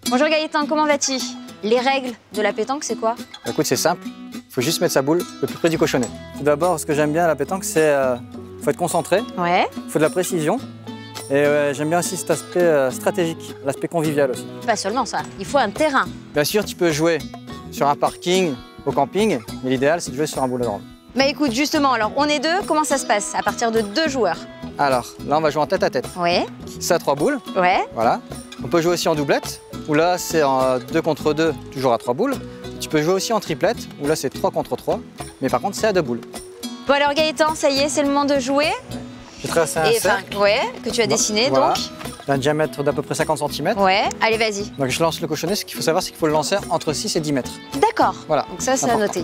Bonjour Gaëtan, comment vas-tu? Les règles de la pétanque, c'est quoi? Écoute, c'est simple. Il faut juste mettre sa boule le plus près du cochonnet. Tout d'abord, ce que j'aime bien à la pétanque, c'est qu'il faut être concentré. Ouais. Il faut de la précision. Et j'aime bien aussi cet aspect stratégique, l'aspect convivial aussi. Pas seulement ça, il faut un terrain. Bien sûr, tu peux jouer sur un parking, au camping, mais l'idéal, c'est de jouer sur un boulodrome. Bah écoute, justement, alors on est deux, comment ça se passe à partir de 2 joueurs? Alors, là, on va jouer en tête à tête. Ouais. C'est à 3 boules. Ouais. Voilà. On peut jouer aussi en doublette, où là, c'est en 2 contre 2, toujours à 3 boules. Tu peux jouer aussi en triplette, où là, c'est 3 contre 3, mais par contre, c'est à 2 boules. Bon alors Gaëtan, ça y est, c'est le moment de jouer. J'ai tracé un cercle. Ouais, que tu as dessiné voilà. donc. D'un diamètre d'à peu près 50 cm. Ouais, allez vas-y. Donc je lance le cochonnet, ce qu'il faut savoir, c'est qu'il faut le lancer entre 6 et 10 mètres. D'accord. Voilà. Donc ça, c'est à noter.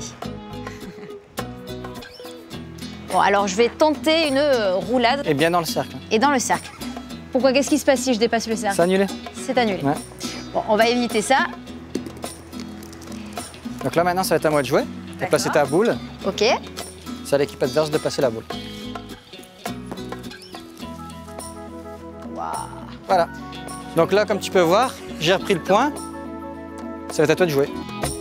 Bon, alors je vais tenter une roulade. Et bien dans le cercle. Et dans le cercle. Pourquoi? Qu'est-ce qui se passe si je dépasse le cercle? C'est annulé. C'est annulé. Ouais. Bon, on va éviter ça. Donc là maintenant, ça va être à moi de jouer. Tu vas placer ta boule. Ok. C'est à l'équipe adverse de placer la boule. Wow. Voilà. Donc là, comme tu peux voir, j'ai repris le point. Ça va être à toi de jouer.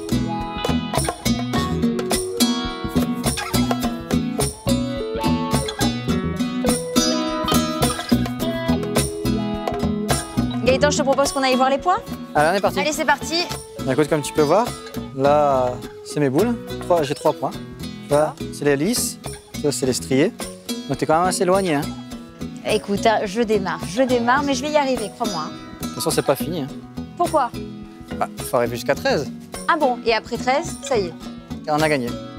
Gaëtan, je te propose qu'on aille voir les points. Allez, on est parti. Allez, c'est parti. Écoute, comme tu peux voir, là, c'est mes boules. J'ai 3 points. Là, c'est les lisses. Ça, c'est les striés. Donc, t'es quand même assez éloigné. Hein. Écoute, je démarre, mais je vais y arriver, crois-moi. De toute façon, c'est pas fini. Hein. Pourquoi? Faut arriver jusqu'à 13. Ah bon, et après 13, ça y est. Et on a gagné.